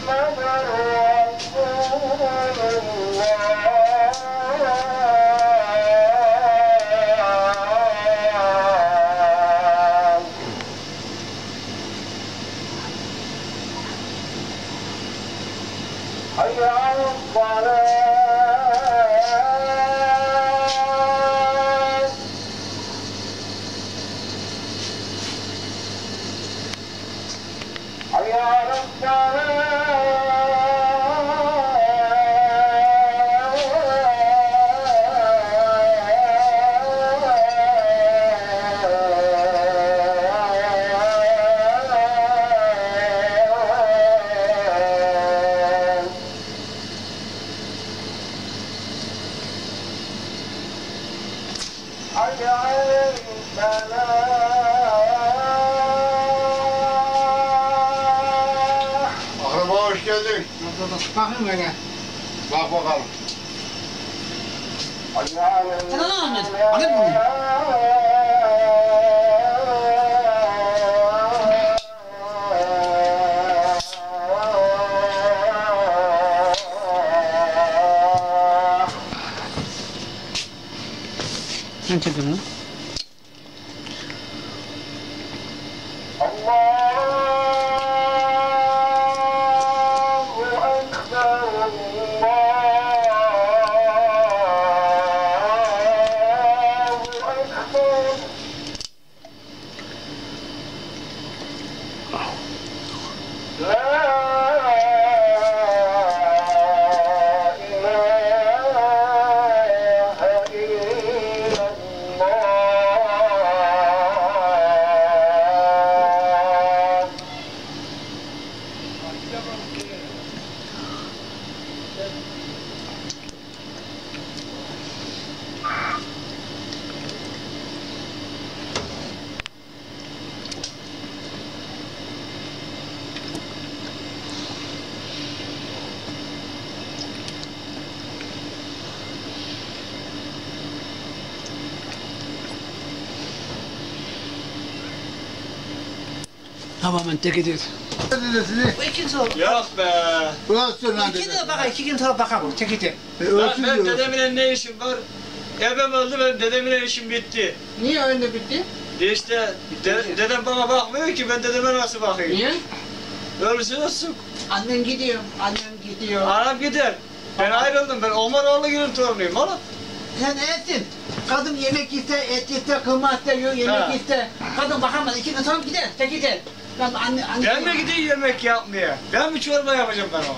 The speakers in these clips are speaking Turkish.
Akraba hoş geldin. Bakın öyle. Bak bakalım. Sen ne anladın? Anladın mı? Ne çekeyim lan? Tamamen tek ediyor. Bu ikinci soru. Yok be. Ölsün lan İkinci dedem. de bakayım, iki gün sonra bakalım. Tek ediyor. Ölsün Ben diyor. dedemin ne işim var? Ebem öldü, benim dedemin işim bitti. Niye öyle bitti? İşte dedem bana bakmıyor ki, ben dedeme nasıl bakayım? Niye? Ölüsü olsun. Annen gidiyor, annem gidiyor. Anam gider. Ben ayrıldım, ben Omaroğlu gibi torunuyum oğlum. Sen etsin. Kadın yemek iste, et iste, kıyma iste, yemek Ha. iste. Kadın bakamaz, iki gün sonra gider, tek gider. Ben Ben mi gideyim yemek yapmaya? Ben mi çorba yapacağım ben onu?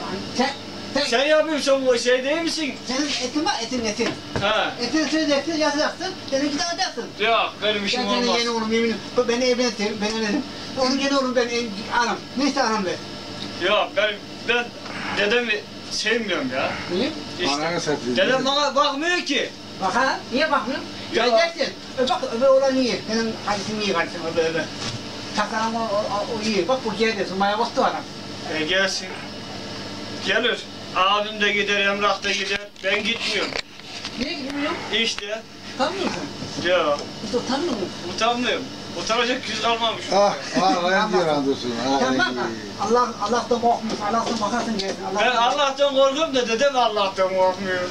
Sen yapıyorsun bu şey değil misin? Senin etin var, etin. Ha. Etini söyleyeceksin, yazacaksın, seninki de alacaksın. Yok, benim işim Ben olmaz. senin yeni oğlum, yeminim. Beni evlendim, ben evlendim. Onun yeni oğlum, ben anam. Neyse anam be. Yok, ben dedemi sevmiyorum ya. Niye? Ananı satayım. Dedem bana bakmıyor ki. Bak ha, niye bakmıyorsun? Ya. Geleceksin. Bak öbür oğlan iyi. Senin kardeşin iyi kardeşin öbür. Takan o iyi. Bak bu geldi. Sumaya bastı adam. Gelsin. Gelir. Abim de gider, Emrah da gider. Ben gitmiyorum. Niye gitmiyorsun? İşte. Utanmıyorsun. Ya. Hiç utanmıyor musun? Utanmıyorum. Utanacak yüz kalmamış. Ah, ben diyor andolsun. Sen bak Allah'tan korkmuş. Allah'tan bakarsın gelsin. Ben Allah'tan korkuyorum da dedem Allah'tan korkmuyor.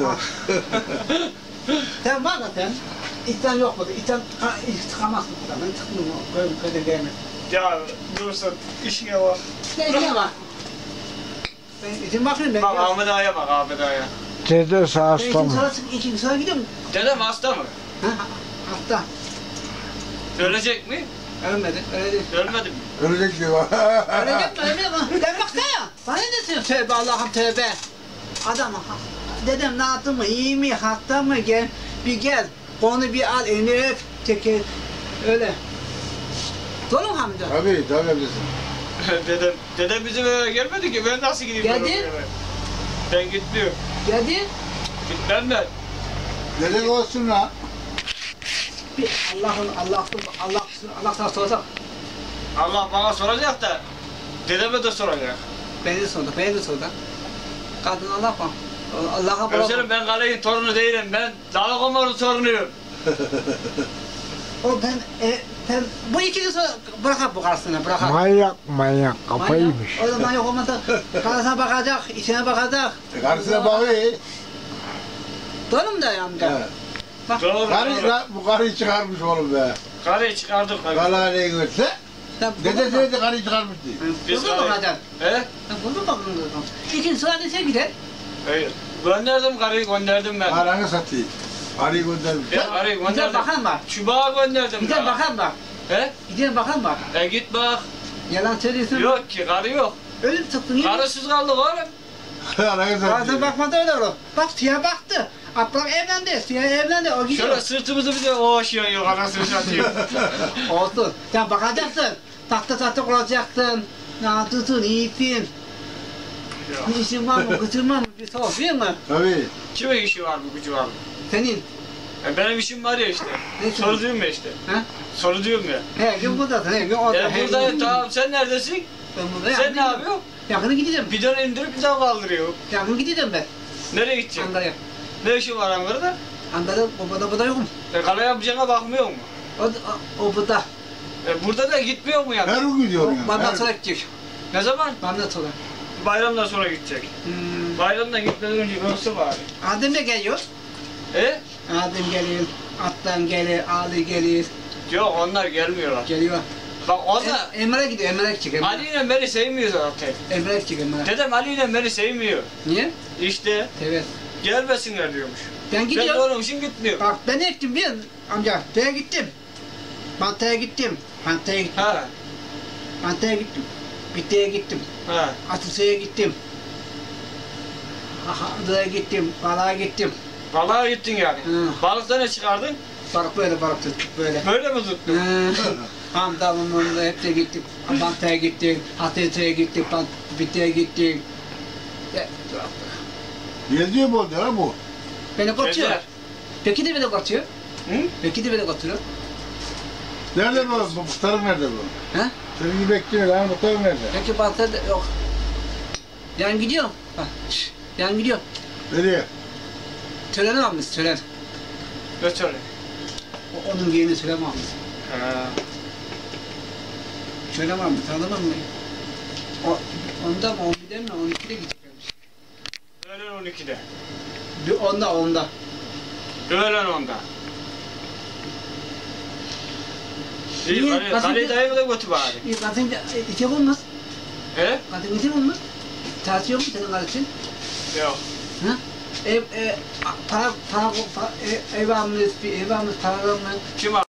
Sen var da sen. İhsan yok burada. İhsan çıkamazsın burada. Ben çıkmıyorum. Köyde gelmez. Ya dursun, işine bak. Ne işine bak? Ben izin bakıyorum ben. Bak Ahmet Ağa'ya bak, Ahmet Ağa'ya. Dedesi Ben hasta mı? ikinci sıra gidiyorum. Dedem hasta mı? Ha, hasta. Ölecek mi? Ölmedi. Öyle Ölmedi mi? Ölecek diyor. Ölecek mi? Ölecek mi? Sen baksana ya. Bana ne diyorsun? Tövbe Allah'ım tövbe. Adam, dedem ne yaptı mı? İyi mi? Hasta mı? Gel, bir gel. Onu bir al, elini öp. Çekil. Öyle. Doğru mu Hamdi? Tabii bizim. Dedem bizim eve gelmedi ki, ben nasıl gideyim? Geldi. onun eve? Ben gitmiyorum. Geldi. Gitmem ben. Dedek olsun lan. Bir Allah sana soracak. Allah bana soracak da, dedeme de soracak. Beni de sordu. Kadın Allah bak. Allah'a bırak. Özlerim, ben Kale'nin torunu değilim, ben Dağ Komar'ın torunuyum. O ben Sen bu ikili sonra bırakıp bu karşısına bırakıp. Manyak kafayıymış. O zaman yok olmasa karşısına bakacak, içine bakacak. Karısına bakıyor. Doğru mu da yanımda? Evet. Bak. Doğru. Bu karıyı çıkarmış oğlum be. Karıyı çıkardık. Valla ne görse. Sen Dedesi de karıyı çıkarmış diye. Biz Burada bakacaksın. He? Sen burada bakın. İkinci sıra dese gider. Hayır. Gönderdim karıyı gönderdim ben. Paranı satayım. Karıyı göndermiş. Ben karıyı Gider gönderdim. bakan bak. Çubuğa gönderdim. Gider ya. bakan bak. He? Gider bakan bak. Git bak. Yalan söylüyorsun. Yok ki karı yok. Ölüm tıktın ya. Karısız kaldık oğlum. Paranı Bazen satayım. bakmadı öyle olur. Bak Siyah baktı. Ablam evlendi. Siyah evlendi. O gidiyor. Şöyle sırtımızı bize oğuşuyor yok anasını satayım. Olsun. Sen bakacaksın. Tahta kuracaksın. Ne yapıyorsun? İyisin. Bir işin var mı? Kızın var mı? Bir sor değil mi? Tabii. Kimin işi var mı gücü var mı? Senin. Benim işim var ya işte. Ne Soru diyorum ya işte. Ha? Soru diyorum ya. Her gün buradasın. Her gün orada. her Buradayım gün- tamam sen neredesin? Ben burada. Sen ne yapıyorsun? Yakını gideceğim. Bidonu indirip bidon kaldırıyor. Yakını gideceğim ben. Nereye gideceksin? Ankara'ya. Ne işin var Ankara'da? Ankara'da burada yokum. Kala yapacağına bakmıyor mu? O burada. Burada da gitmiyor mu yani? Her gün gidiyorum yani. Benden sonra gidecek. Ne zaman? Benden sonra. Bayramdan sonra gidecek. Bayramdan gitmeden önce ölse bari. Adem de geliyor. E? Adem gelir. Atlan gelir. Ali gelir. Yok onlar gelmiyorlar. Geliyor. Bak o da Emre gidiyor. Emre gidecek. Emre. Ali ile beni sevmiyor zaten. Emre gidecek Emre. Dedem Ali ile beni sevmiyor. Niye? İşte Evet. gelmesinler diyormuş. Ben Ben de gidiyorum. onun için gitmiyor. Bak ben ne gittim biliyor musun amca? Şeye gittim. Bantaya gittim. Bantaya gittim. Ha, Bantaya gittim. Bitte'ye gittim. ha. Atırsa'ya gittim. Ahada'ya gittim. Balığa gittim. Balığa gittin yani. Hı. Balıkta ne çıkardın? Balık tuttuk böyle. Böyle mi tuttun? Hamdalımın hepsi gittik. Bantaya gittik. Atırsa'ya gittik. Bitte'ye gittik. Geziyor bu oldu ha bu. Beni kaçıyor. Gezer. Peki de beni kaçıyor. Hı? Peki de beni kaçıyor. Nerede bu? Bu muhtarın nerede bu? Ha? Senin gibi bekliyor lan muhtarın nerede? Peki Banta'da yok. Yani gidiyorum. Bak. Yani gidiyorum. Nereye? Tören almış tören. Ne söyle? Onun yeğeni tören almış. Ha. Tören almış tanıdın mı? Onda mı 11'de mi 12'de gidecekmiş. Öğlen 12'de. Bir onda. Öğlen 10'da. İyi, Niye? kale dayımı da götür bari. Kadın içe bulmaz. He? Kadın içe bulmaz. Tatil yok mu senin kardeşin? Yok. Ha? Ev almış, bir ev almış, paralar mı? Kim al?